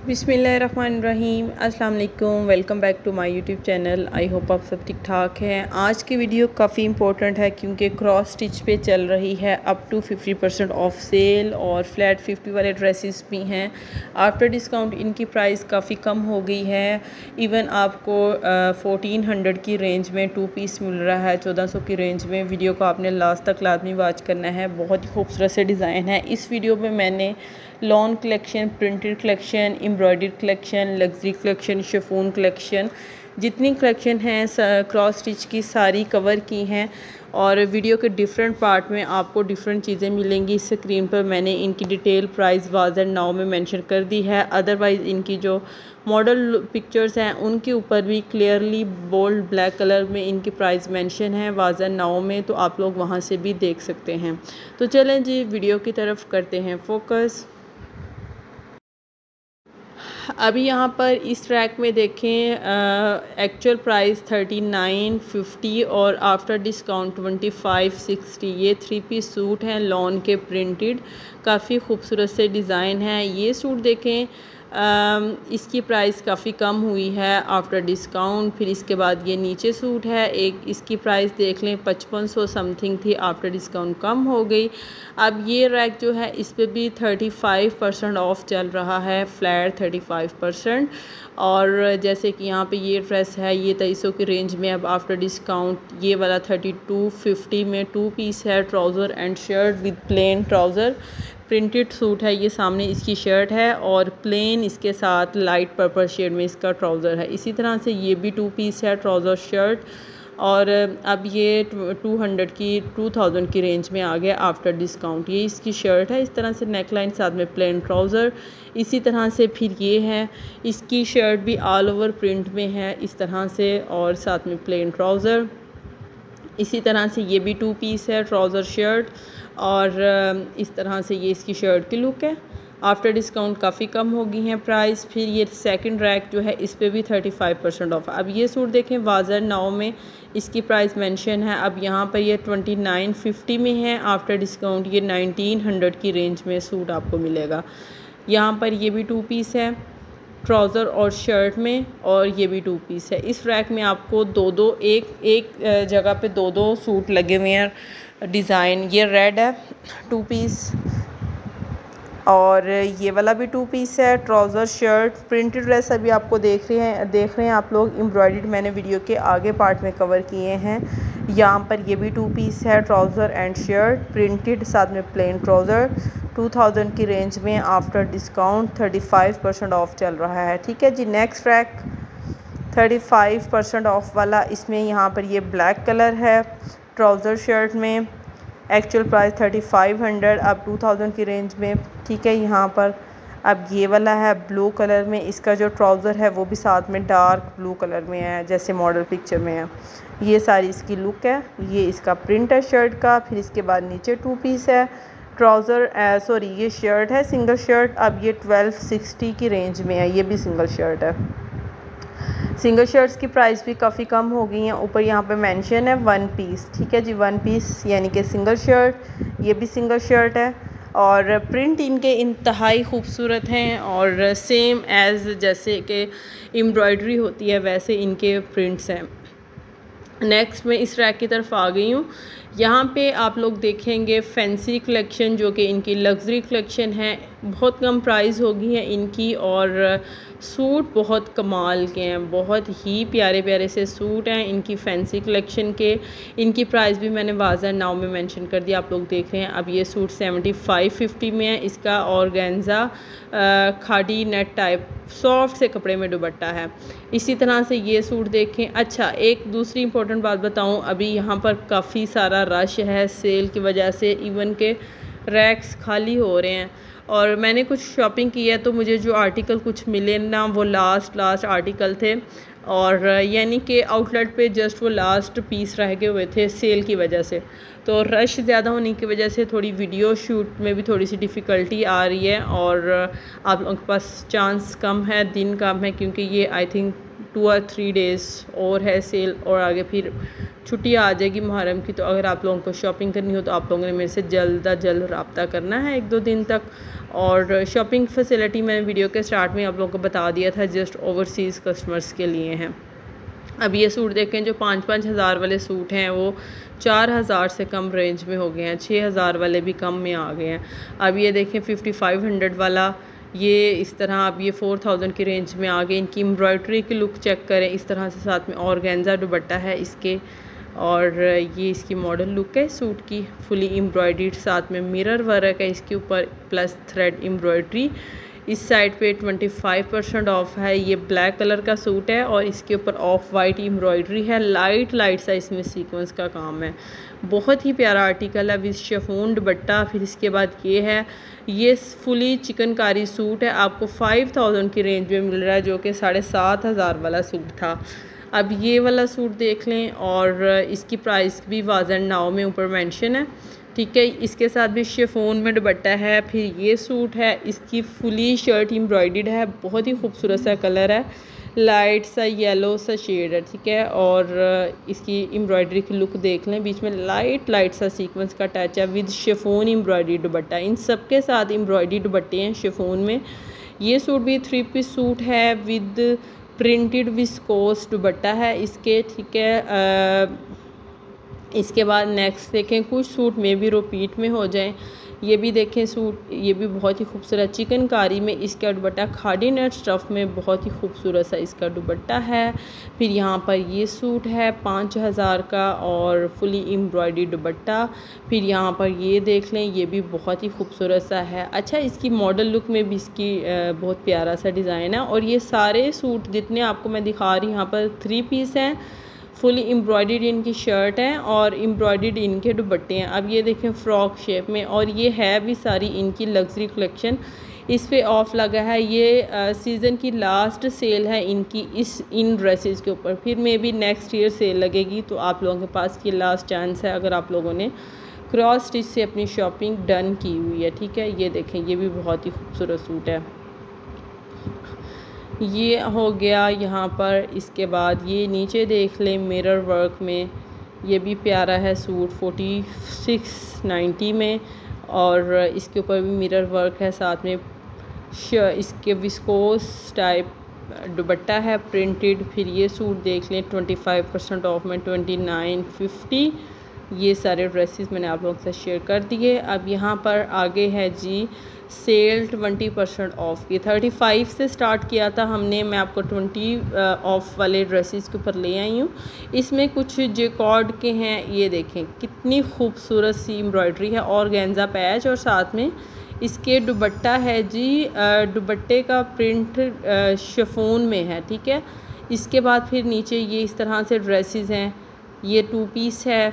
बिस्मिल्लाहिर्रहमानिर्रहीम अस्सलाम वालेकुम। Welcome back to my YouTube channel. I hope आप सब ठीक ठाक हैं। आज की वीडियो काफ़ी इंपॉर्टेंट है क्योंकि क्रॉस स्टिच पे चल रही है अप टू 50% ऑफ सेल और फ्लैट 50 वाले ड्रेसेस भी हैं। आफ्टर डिस्काउंट इनकी प्राइस काफ़ी कम हो गई है। इवन आपको 1400 की रेंज में 2 पीस मिल रहा है, 1400 की रेंज में। वीडियो को आपने लास्ट तक लाजमी वॉच करना है। बहुत ही खूबसूरत से डिज़ाइन है। इस वीडियो में मैंने lawn collection, printed collection, embroidered collection, luxury collection, chiffon collection, जितनी कलेक्शन हैं क्रॉस स्टिच की सारी कवर की हैं। और वीडियो के डिफरेंट पार्ट में आपको डिफरेंट चीज़ें मिलेंगी। स्क्रीन पर मैंने इनकी detail price was and now में मेंशन कर दी है। अदरवाइज़ इनकी जो मॉडल पिक्चर्स हैं उनके ऊपर भी क्लियरली बोल्ड ब्लैक कलर में इनकी प्राइस मेंशन है वाज एंड नाउ में, तो आप लोग वहाँ से भी देख सकते हैं। तो चलें जी वीडियो की तरफ करते हैं फोकस। अभी यहाँ पर इस ट्रैक में देखें एक्चुअल प्राइस 3950 और आफ्टर डिस्काउंट 2560। ये 3 पीस सूट हैं लॉन के, प्रिंटेड, काफ़ी खूबसूरत से डिज़ाइन है। ये सूट देखें इसकी प्राइस काफ़ी कम हुई है आफ्टर डिस्काउंट। फिर इसके बाद ये नीचे सूट है एक, इसकी प्राइस देख लें 5500 समथिंग थी, आफ्टर डिस्काउंट कम हो गई। अब ये रैक जो है इस पर भी 35% ऑफ चल रहा है, फ्लैट 35%। और जैसे कि यहाँ पे ये ड्रेस है ये 2300 की रेंज में, अब आफ्टर डिस्काउंट ये वाला 3250 में 2 पीस है, trouser and shirt with plain trouser. Printed suit है, ये सामने इसकी शर्ट है और प्लेन इसके साथ लाइट पर्पल शेड में इसका ट्राउज़र है। इसी तरह से ये भी 2 पीस है, ट्राउज़र शर्ट। और अब ये 2000 की रेंज में आ गया आफ्टर डिस्काउंट। ये इसकी शर्ट है, इस तरह से नेक लाइन, साथ में प्लेन ट्राउज़र। इसी तरह से फिर ये है, इसकी शर्ट भी ऑल ओवर प्रिंट में है इस तरह से, और साथ में प्लेन ट्राउज़र। इसी तरह से ये भी 2 पीस है, ट्राउज़र शर्ट, और इस तरह से ये इसकी शर्ट की लुक है। आफ्टर डिस्काउंट काफ़ी कम हो गई हैं प्राइस। फिर ये सेकंड रैक जो है इस पे भी 35% ऑफ। अब ये सूट देखें वाज़र नाउ में इसकी प्राइस मेंशन है। अब यहाँ पर ये 2950 में है, आफ्टर डिस्काउंट ये 1900 की रेंज में सूट आपको मिलेगा। यहाँ पर ये भी 2 पीस है, ट्राउज़र और शर्ट में, और ये भी 2 पीस है। इस रैक में आपको एक जगह पे दो सूट लगे हुए हैं डिज़ाइन। ये रेड है 2 पीस, और ये वाला भी 2 पीस है, ट्राउज़र शर्ट। प्रिंटेड ड्रेस अभी आपको देख रहे हैं आप लोग। एम्ब्रॉयडर्ड मैंने वीडियो के आगे पार्ट में कवर किए हैं। यहाँ पर ये भी 2 पीस है, ट्राउज़र एंड शर्ट, प्रिंटेड, साथ में प्लेन ट्राउज़र। 2000 की रेंज में आफ्टर डिस्काउंट 35% ऑफ चल रहा है। ठीक है जी। नेक्स्ट रैक 35% ऑफ वाला, इसमें यहाँ पर ये ब्लैक कलर है ट्राउज़र शर्ट में। एक्चुअल प्राइस 3500, अब 2000 की रेंज में। ठीक है। यहाँ पर अब ये वाला है ब्लू कलर में, इसका जो ट्राउज़र है वो भी साथ में डार्क ब्लू कलर में है जैसे मॉडल पिक्चर में है। ये सारी इसकी लुक है। ये इसका प्रिंट है शर्ट का। फिर इसके बाद नीचे 2 पीस है, ट्राउज़र सॉरी ये शर्ट है, सिंगल शर्ट। अब ये 1260 की रेंज में है, ये भी सिंगल शर्ट है। सिंगल शर्ट्स की प्राइस भी काफ़ी कम हो गई हैं। ऊपर यहाँ पे मेंशन है 1 पीस। ठीक है जी, 1 पीस यानी कि सिंगल शर्ट। ये भी सिंगल शर्ट है और प्रिंट इनके इंतहाई खूबसूरत हैं और सेम एज़ जैसे कि एम्ब्रॉयडरी होती है वैसे इनके प्रिंट्स हैं। नेक्स्ट मैं इस रैक की तरफ आ गई हूँ। यहाँ पे आप लोग देखेंगे फैंसी कलेक्शन जो कि इनकी लग्जरी कलेक्शन है। बहुत कम प्राइस होगी है इनकी, और सूट बहुत कमाल के हैं, बहुत ही प्यारे प्यारे से सूट हैं इनकी फैंसी कलेक्शन के। इनकी प्राइस भी मैंने वाज़र नाउ में मेंशन कर दिया, आप लोग देख रहे हैं। अब ये सूट 7550 में है। इसका organza khadi net type soft से कपड़े में दुपट्टा है। इसी तरह से ये सूट देखें। अच्छा, एक दूसरी इंपॉर्टेंट बात बताऊं, अभी यहाँ पर काफ़ी सारा रश है सेल की वजह से, इवन के रैक्स खाली हो रहे हैं। और मैंने कुछ शॉपिंग की है तो मुझे जो आर्टिकल कुछ मिले ना वो लास्ट आर्टिकल थे, और यानी कि आउटलेट पे जस्ट वो लास्ट पीस रह गए हुए थे सेल की वजह से। तो रश ज़्यादा होने की वजह से थोड़ी वीडियो शूट में भी थोड़ी सी डिफ़िकल्टी आ रही है, और आप लोगों के पास चांस कम है, दिन कम है, क्योंकि ये आई थिंक 2 और 3 डेज़ और है सेल, और आगे फिर छुट्टी आ जाएगी मुहर्रम की, तो अगर आप लोगों को शॉपिंग करनी हो तो आप लोगों ने मेरे से जल्द अज जल्द रब्ता करना है 1-2 दिन तक। और शॉपिंग फैसिलिटी मैंने वीडियो के स्टार्ट में आप लोगों को बता दिया था, जस्ट ओवरसीज़ कस्टमर्स के लिए हैं। अब ये सूट देखें, जो 5-5 हज़ार वाले सूट हैं वो 4,000 से कम रेंज में हो गए हैं, 6,000 वाले भी कम में आ गए हैं। अब ये देखें 5500 वाला, ये इस तरह अब ये 4000 की रेंज में आ गए। इनकी एम्ब्रॉयडरी की लुक चेक करें, इस तरह से साथ में ऑर्गेन्जा दुपट्टा है इसके, और ये इसकी मॉडल लुक है सूट की, फुली एम्ब्रॉयडर्ड, साथ में मिरर वर्क है इसके ऊपर प्लस थ्रेड एम्ब्रॉयडरी। इस साइड पे 25% ऑफ है। ये ब्लैक कलर का सूट है और इसके ऊपर ऑफ वाइट एम्ब्रॉयडरी है, लाइट सा इसमें सीक्वेंस का काम है। बहुत ही प्यारा आर्टिकल है विद शिफॉन दुपट्टा। फिर इसके बाद ये है, ये फुली चिकनकारी सूट है, आपको 5000 की रेंज में मिल रहा है, जो कि 7500 वाला सूट था। अब ये वाला सूट देख लें, और इसकी प्राइस भी वाज़न नाव में ऊपर मेंशन है, ठीक है। इसके साथ भी शिफॉन में दुपट्टा है। फिर ये सूट है, इसकी फुली शर्ट एम्ब्रॉयडर्ड है, बहुत ही खूबसूरत सा कलर है, लाइट सा येलो सा शेड है, ठीक है। और इसकी एम्ब्रॉयडरी की लुक देख लें, बीच में लाइट सा सीक्वेंस का टच है विद शिफॉन एम्ब्रॉयडरी दुपट्टा। इन सब के साथ एम्ब्रॉयडरी दुपट्टे हैं शिफॉन में। ये सूट भी 3 पीस सूट है विद प्रिंटेड विस्कोस दुपट्टा है इसके, ठीक है। इसके बाद नेक्स्ट देखें, कुछ सूट में भी रिपीट में हो जाएं। ये भी देखें सूट, ये भी बहुत ही खूबसूरत चिकनकारी में इसका दुपट्टा, खादी नेट स्टफ़ में बहुत ही खूबसूरत सा इसका दुपट्टा है। फिर यहाँ पर ये सूट है 5000 का और फुली एम्ब्रॉयडरी दुपट्टा। फिर यहाँ पर ये देख लें, ये भी बहुत ही खूबसूरत सा है। अच्छा, इसकी मॉडल लुक में भी इसकी बहुत प्यारा सा डिज़ाइन है। और ये सारे सूट जितने आपको मैं दिखा रही हूँ, यहाँ पर 3 पीस हैं, फुली एम्ब्रॉयडर्ड इनकी शर्ट है और एम्ब्रॉयडर्ड इनके दुपट्टे हैं। अब ये देखें फ्रॉक शेप में, और ये है भी सारी इनकी लग्जरी कलेक्शन। इस पे ऑफ लगा है, ये सीज़न की लास्ट सेल है इनकी इन ड्रेसेस के ऊपर। फिर maybe next year sale लगेगी, तो आप लोगों के पास ये लास्ट चांस है अगर आप लोगों ने क्रॉस स्टिच से अपनी शॉपिंग डन की हुई है, ठीक है। ये देखें, ये भी बहुत ही खूबसूरत सूट है। ये हो गया यहाँ पर। इसके बाद ये नीचे देख लें मिरर वर्क में, ये भी प्यारा है सूट 4690 में, और इसके ऊपर भी मिरर वर्क है, साथ में इसके विस्कोस टाइप दुपट्टा है प्रिंटेड। फिर ये सूट देख लें 25% ऑफ में 2950। ये सारे ड्रेसेस मैंने आप लोगों से शेयर कर दिए। अब यहाँ पर आगे है जी सेल 20% ऑफ़ की। 35 से स्टार्ट किया था हमने, मैं आपको 20 ऑफ़ वाले ड्रेसेस के ऊपर ले आई हूँ। इसमें कुछ जेकॉर्ड के हैं, ये देखें कितनी खूबसूरत सी एम्ब्रॉयडरी है, ऑर्गेन्जा पैच, और साथ में इसके दुपट्टा है जी, दुपट्टे का प्रिंट शिफॉन में है, ठीक है। इसके बाद फिर नीचे ये इस तरह से ड्रेसेस हैं। ये 2 पीस है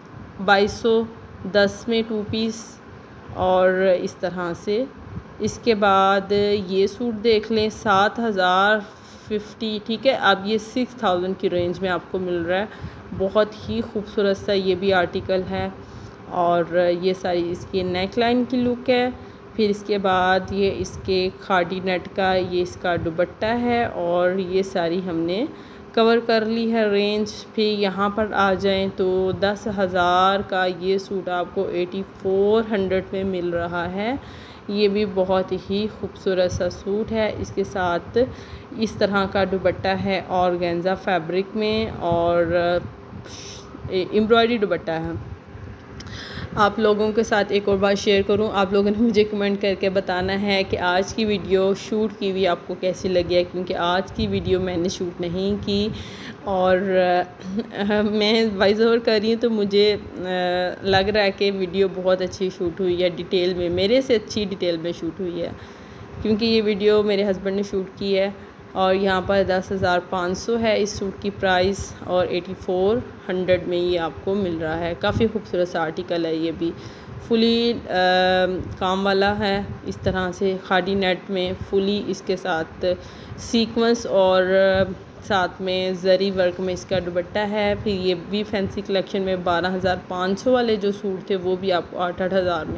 2210 में 2 पीस, और इस तरह से। इसके बाद ये सूट देख लें 7050, ठीक है। अब ये 6000 की रेंज में आपको मिल रहा है, बहुत ही खूबसूरत सा ये भी आर्टिकल है। और ये सारी इसकी नेक लाइन की लुक है। फिर इसके बाद ये इसके खादी नेट का ये इसका दुपट्टा है, और ये सारी हमने कवर कर ली है रेंज। फिर यहाँ पर आ जाएं तो 10,000 का ये सूट आपको 8400 में मिल रहा है। ये भी बहुत ही खूबसूरत सा सूट है, इसके साथ इस तरह का दुपट्टा है ऑर्गेन्जा फैब्रिक में, और एम्ब्रॉयडरी दुपट्टा है। आप लोगों के साथ एक और बात शेयर करूं, आप लोगों ने मुझे कमेंट करके बताना है कि आज की वीडियो शूट की हुई आपको कैसी लगी है, क्योंकि आज की वीडियो मैंने शूट नहीं की और मैं वॉइस ओवर कर रही हूँ, तो मुझे लग रहा है कि वीडियो बहुत अच्छी शूट हुई है, डिटेल में, मेरे से अच्छी डिटेल में शूट हुई है, क्योंकि ये वीडियो मेरे हस्बैंड ने शूट की है। और यहाँ पर 10,500 है इस सूट की प्राइस, और 8400 में ये आपको मिल रहा है। काफ़ी खूबसूरत सा आर्टिकल है, ये भी फुली काम वाला है, इस तरह से खादी नेट में फुली इसके साथ सीक्वेंस और साथ में जरी वर्क में इसका दुपट्टा है। फिर ये भी फैंसी कलेक्शन में 12,500 वाले जो सूट थे वो भी आपको 8-8 हज़ार में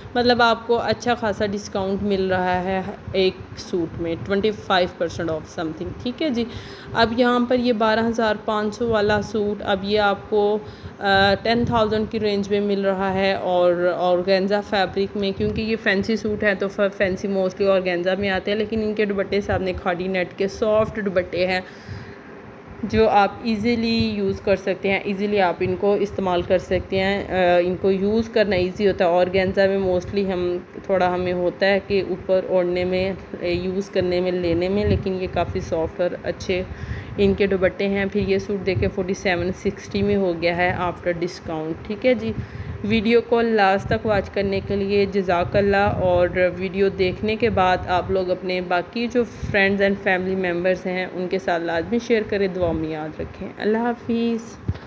मतलब आपको अच्छा खासा डिस्काउंट मिल रहा है एक सूट में 25% ऑफ समथिंग। ठीक है जी। अब यहाँ पर ये 12,500 वाला सूट अब ये आपको 10,000 की रेंज में मिल रहा है और ऑर्गेन्जा फैब्रिक में, क्योंकि ये फैंसी सूट है तो फैंसी मोस्टली ऑर्गेन्जा में आते हैं, लेकिन इनके दुपट्टे सामने खादी नेट के सॉफ्ट दुपट्टे हैं जो आप इजीली यूज़ कर सकते हैं, इजीली आप इनको इस्तेमाल कर सकते हैं। इनको यूज़ करना इजी होता है। ऑर्गेन्जा में मोस्टली हमें होता है कि ऊपर ओढ़ने में, यूज़ करने में, लेने में, लेकिन ये काफ़ी सॉफ्ट और अच्छे इनके दुपट्टे हैं। फिर ये सूट देखें 4760 में हो गया है आफ्टर डिस्काउंट। ठीक है जी। वीडियो को लास्ट तक वॉच करने के लिए जज़ाकल्लाह। और वीडियो देखने के बाद आप लोग अपने बाकी जो फ्रेंड्स एंड फैमिली मेम्बर्स हैं उनके साथ लाजमी शेयर करें, दुआ में याद रखें। अल्लाह हाफिज़।